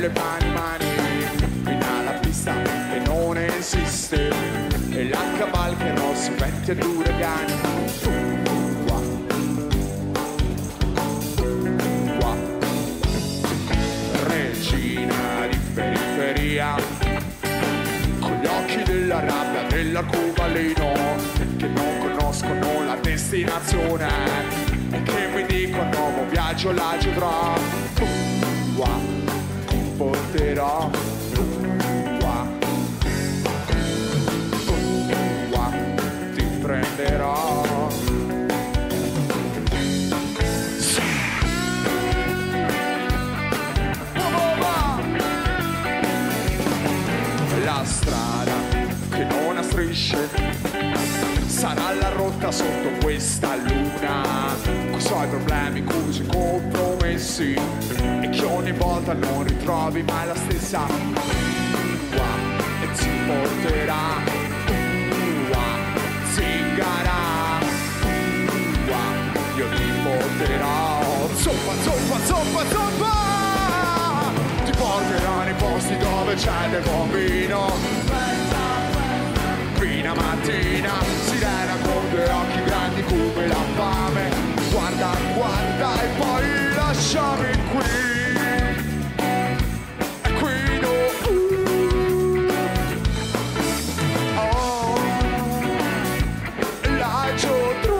le mani, fino alla pista e non esiste, e la cavalcherò su venti ed uragani. Qua, regina di periferia, con gli occhi della rabbia dell'arcobaleno, che non conoscono la destinazione e che mi dicono nuovo viaggio l'agio tra. Qua, porterò qua, ti prenderò. La strada che non ha strisce sarà la rotta sotto questa luna, coi suoi problemi, coi suoi compromessi, e che ogni volta non ritrovi mai la stessa. Qua, e ti porterà. Qua, zingara. Qua, io ti porterò. Zoppa, zoppa, zoppa, zoppa. Ti porterò nei posti dove c'è del buon vino. Fino a mattina, sirena con due occhi grandi come la fame. Guarda, guarda e poi lasciami qui. E qui no. Oh, l'agio tu.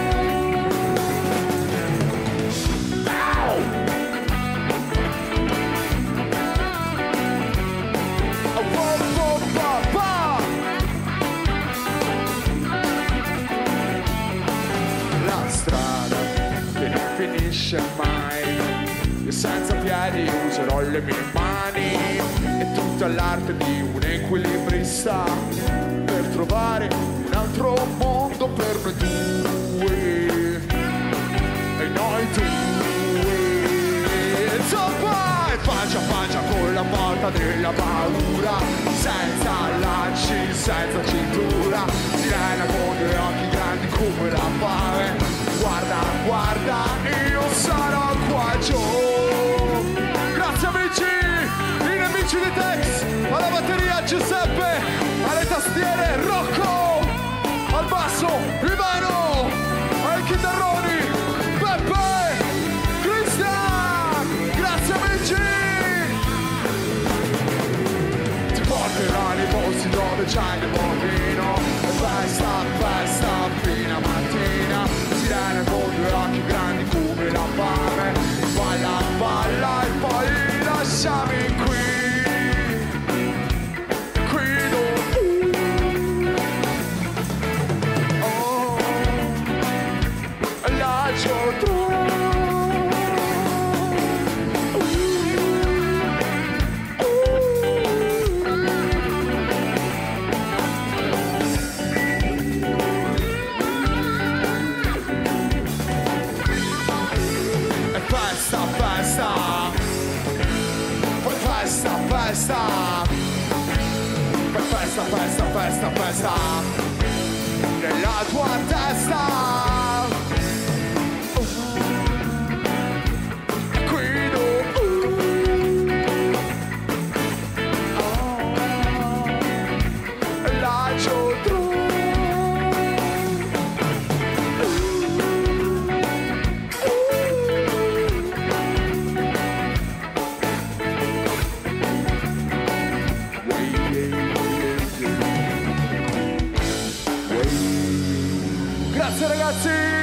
Finisce mai, io senza piedi userò le mie mani e tutta l'arte di un equilibrista per trovare un altro mondo per noi due e noi due. Zoppa e faccia a faccia con la porta della paura, senza lacci, senza cintura, sirena con due occhi grandi come la fame. Guarda, guarda, io sarò qua giù. Grazie amici, i nemici di Tex, alla batteria Giuseppe, alle tastiere Rocco, al basso Ivano, ai chitarroni Peppe, Cristian. Grazie amici. Ti porterò nei posti dove c'è il buon vino, festa, festa, fino a mattina. Sirena con due occhi grandi come la fame. Balla, balla e poi lasciami qui. Qui no. Oh, l'agio tu. Festa, festa, festa, festa, festa, festa, festa, nella tua testa. Qui no. Oh, l'agio tu. Grazie ragazzi!